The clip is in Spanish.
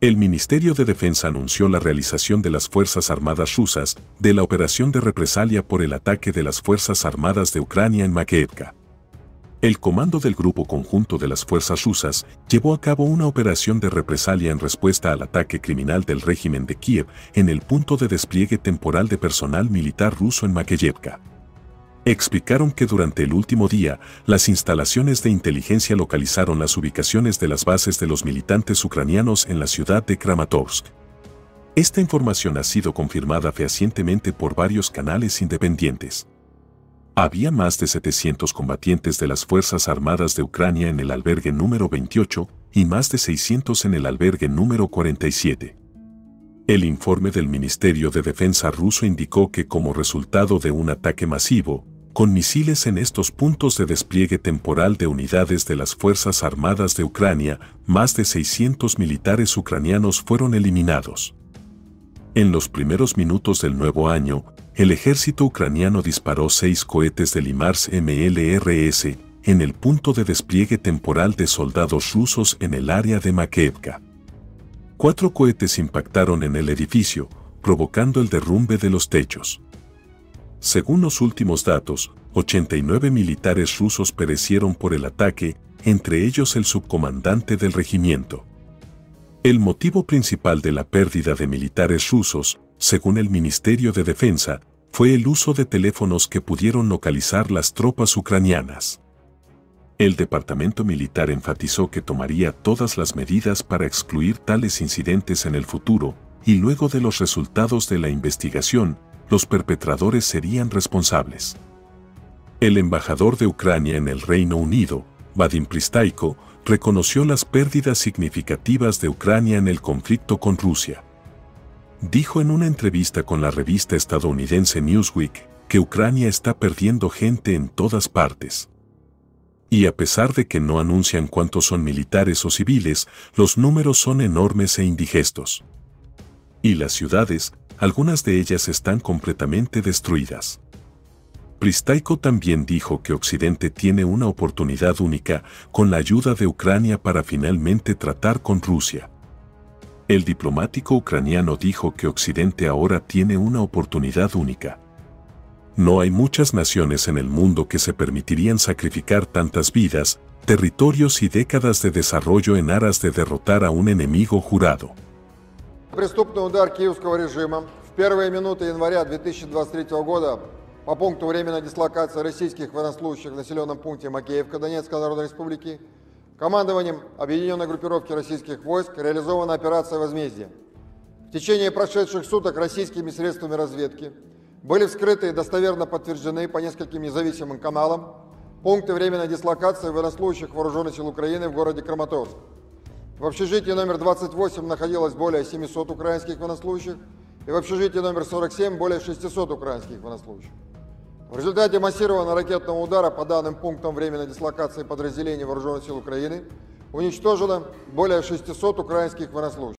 El Ministerio de Defensa anunció la realización de las Fuerzas Armadas rusas de la operación de represalia por el ataque de las Fuerzas Armadas de Ucrania en Makeivka. El comando del Grupo Conjunto de las Fuerzas Rusas llevó a cabo una operación de represalia en respuesta al ataque criminal del régimen de Kiev en el punto de despliegue temporal de personal militar ruso en Makeivka. Explicaron que durante el último día, las instalaciones de inteligencia localizaron las ubicaciones de las bases de los militantes ucranianos en la ciudad de Kramatorsk. Esta información ha sido confirmada fehacientemente por varios canales independientes. Había más de 700 combatientes de las Fuerzas Armadas de Ucrania en el albergue número 28 y más de 600 en el albergue número 47. El informe del Ministerio de Defensa ruso indicó que como resultado de un ataque masivo, con misiles en estos puntos de despliegue temporal de unidades de las Fuerzas Armadas de Ucrania, más de 600 militares ucranianos fueron eliminados. En los primeros minutos del nuevo año, el ejército ucraniano disparó 6 cohetes del HIMARS MLRS en el punto de despliegue temporal de soldados rusos en el área de Makeivka. 4 cohetes impactaron en el edificio, provocando el derrumbe de los techos. Según los últimos datos, 89 militares rusos perecieron por el ataque, entre ellos el subcomandante del regimiento. El motivo principal de la pérdida de militares rusos, según el Ministerio de Defensa, fue el uso de teléfonos que pudieron localizar las tropas ucranianas. El departamento militar enfatizó que tomaría todas las medidas para excluir tales incidentes en el futuro, y luego de los resultados de la investigación, los perpetradores serían responsables. El embajador de Ucrania en el Reino Unido, Vadim Pristaiko, reconoció las pérdidas significativas de Ucrania en el conflicto con Rusia. Dijo en una entrevista con la revista estadounidense Newsweek que Ucrania está perdiendo gente en todas partes. Y a pesar de que no anuncian cuántos son militares o civiles, los números son enormes e indigestos. Y las ciudades, algunas de ellas están completamente destruidas. Pristaiko también dijo que Occidente tiene una oportunidad única con la ayuda de Ucrania para finalmente tratar con Rusia. El diplomático ucraniano dijo que Occidente ahora tiene una oportunidad única. No hay muchas naciones en el mundo que se permitirían sacrificar tantas vidas, territorios y décadas de desarrollo en aras de derrotar a un enemigo jurado. Преступный удар киевского режима в первые минуты января 2023 года по пункту временной дислокации российских военнослужащих в населенном пункте Макеевка Донецкой Народной Республики командованием Объединенной группировки российских войск реализована операция «Возмездие». В течение прошедших суток российскими средствами разведки были вскрыты и достоверно подтверждены по нескольким независимым каналам пункты временной дислокации военнослужащих Вооруженных сил Украины в городе Краматорск. В общежитии номер 28 находилось более 700 украинских военнослужащих, и в общежитии номер 47 более 600 украинских военнослужащих. В результате массированного ракетного удара по данным пунктам временной дислокации подразделений Вооруженных сил Украины уничтожено более 600 украинских военнослужащих.